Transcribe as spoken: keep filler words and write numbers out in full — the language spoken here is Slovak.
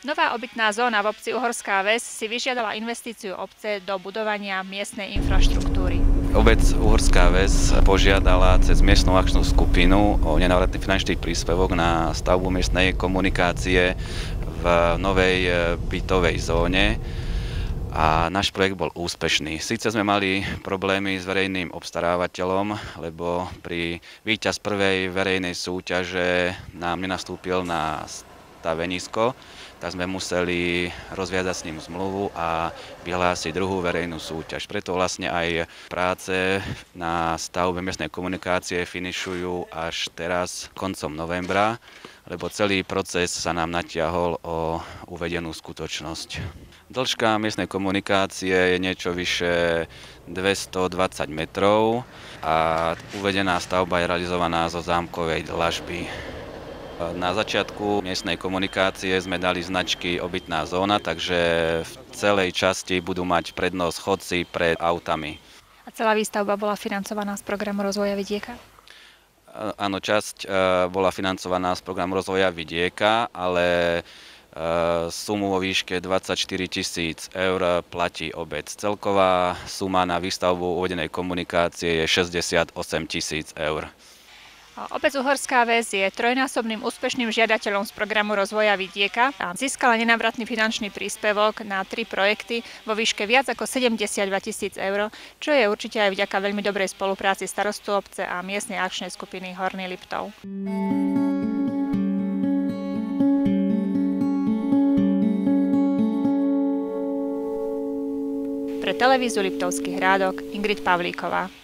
Nová obytná zóna v obci Uhorská Ves si vyžiadala investíciu obce do budovania miestnej infraštruktúry. Obec Uhorská Ves požiadala cez miestnu akčnú skupinu o nenávratný finančný príspevok na stavbu miestnej komunikácie v novej bytovej zóne a náš projekt bol úspešný. Síce sme mali problémy s verejným obstarávateľom, lebo pri víťaz prvej verejnej súťaže nám nenastúpil na stavenisko, tak sme museli rozviazať s ním zmluvu a vyhlásiť druhú verejnú súťaž. Preto vlastne aj práce na stavbe miestnej komunikácie finišujú až teraz koncom novembra, lebo celý proces sa nám natiahol o uvedenú skutočnosť. Dĺžka miestnej komunikácie je niečo vyše dvestodvadsať metrov a uvedená stavba je realizovaná zo zámkovej dlažby. Na začiatku miestnej komunikácie sme dali značky obytná zóna, takže v celej časti budú mať prednosť chodci pred autami. A celá výstavba bola financovaná z programu rozvoja vidieka? Áno, časť bola financovaná z programu rozvoja vidieka, ale sumu vo výške dvadsaťštyri tisíc eur platí obec. Celková suma na výstavbu uvedenej komunikácie je šesťdesiatosem tisíc eur. Obec Uhorská Ves je trojnásobným úspešným žiadateľom z programu rozvoja vidieka a získala nenávratný finančný príspevok na tri projekty vo výške viac ako sedemdesiatdva tisíc eur, čo je určite aj vďaka veľmi dobrej spolupráci starostu obce a miestnej akčnej skupiny Horný Liptov. Pre televíziu Liptovský Hrádok Ingrid Pavlíková.